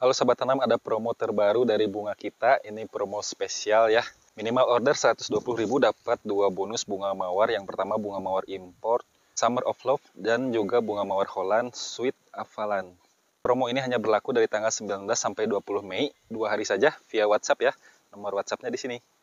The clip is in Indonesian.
Halo Sobat Tanam, ada promo terbaru dari bunga kita. Ini promo spesial ya. Minimal order 120.000 dapat 2 bonus bunga mawar. Yang pertama bunga mawar import, Summer of Love, dan juga bunga mawar Holland, Sweet Avalan. Promo ini hanya berlaku dari tanggal 19 sampai 20 Mei, 2 hari saja via WhatsApp ya. Nomor WhatsAppnya di sini.